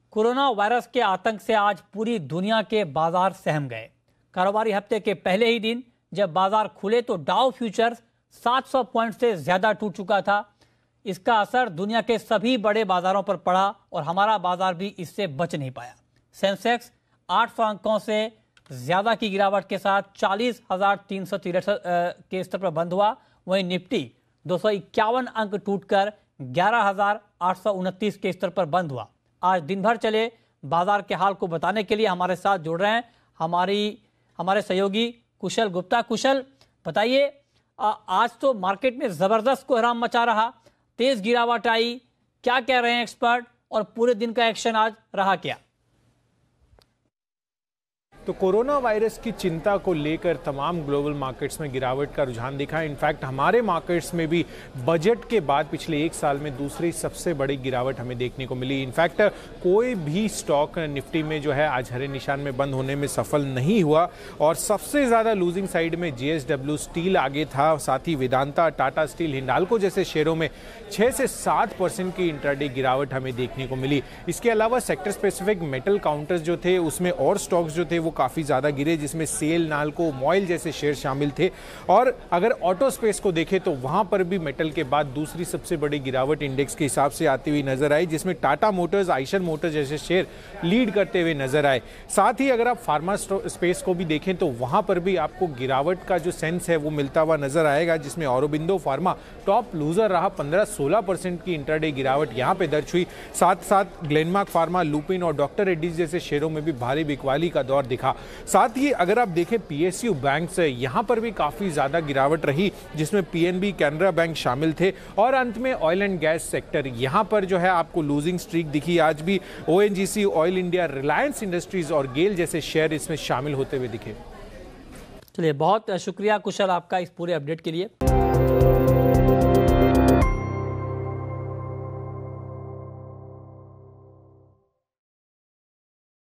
Corona virus के आतंक से आज पूरी दुनिया के बाजार सहम गए। कारोबारी हफ्ते के पहले ही दिन जब बाजार खुले तो डाउ फ्यूचर्स 700 पॉइंट से ज्यादा टूट चुका था। इसका असर दुनिया के सभी बड़े बाजारों पर पड़ा और हमारा बाजार भी इससे बच नहीं पाया। सेंसेक्स 800 अंकों से ज्यादा की गिरावट के साथ 40,363 के स्तर पर बंद हुआ। वहीं निफ्टी 251 अंक टूटकर 11,829 के स्तर पर बंद हुआ। आज दिन भर चले बाजार के हाल को बताने के लिए हमारे साथ जुड़ रहे हैं हमारे सहयोगी कुशल गुप्ता। कुशल, बताइए, आज तो मार्केट में जबरदस्त कोहराम मचा रहा, तेज गिरावट आई, क्या कह रहे हैं एक्सपर्ट और पूरे दिन का एक्शन आज रहा क्या? तो कोरोना वायरस की चिंता को लेकर तमाम ग्लोबल मार्केट्स में गिरावट का रुझान दिखा। इनफैक्ट हमारे मार्केट्स में भी बजट के बाद पिछले एक साल में दूसरी सबसे बड़ी गिरावट हमें देखने को मिली। इनफैक्ट कोई भी स्टॉक निफ्टी में जो है आज हरे निशान में बंद होने में सफल नहीं हुआ और सबसे ज़्यादा लूजिंग साइड में JSW स्टील आगे था, साथ ही वेदांता, टाटा स्टील, हिंडाल्को जैसे शेयरों में 6 से 7% की इंट्राडे गिरावट हमें देखने को मिली। इसके अलावा सेक्टर स्पेसिफिक मेटल काउंटर्स जो थे उसमें और स्टॉक्स जो थे वो काफी ज्यादा गिरे, जिसमें सेल, नाल्को, मॉइल जैसे शेयर शामिल थे। और अगर ऑटो स्पेस को देखें तो वहां पर भी मेटल के बाद दूसरी सबसे बड़ी गिरावट इंडेक्स के हिसाब से आती हुई नजर आई, जिसमें टाटा मोटर्स, आइशर मोटर्स जैसे शेयर लीड करते हुए नजर आए। साथ ही अगर आप फार्मा स्पेस को भी देखें तो वहां पर भी आपको गिरावट का जो सेंस है वो मिलता हुआ नजर आएगा, जिसमें औरोबिंदो फार्मा टॉप लूजर रहा। 15-16% की इंट्राडे गिरावट यहां पे दर्ज हुई। साथ साथ ग्लेनमार्क फार्मा, लुपिन और डॉक्टर रेड्डीज जैसे शेयरों में भी भारी बिकवाली का दौर दिखा। साथ ही अगर आप देखें PSU बैंक से, यहां पर भी काफी ज्यादा गिरावट रही, जिसमें PNB, कैनरा बैंक शामिल थे। और अंत में ऑयल एंड गैस सेक्टर, यहां पर जो है आपको लूजिंग स्ट्रीक दिखी। आज भी ONGC, oil India, Reliance industries और गेल जैसे शेयर इसमें शामिल होते हुए दिखे। चलिए, बहुत शुक्रिया कुशल आपका इस पूरे अपडेट के लिए।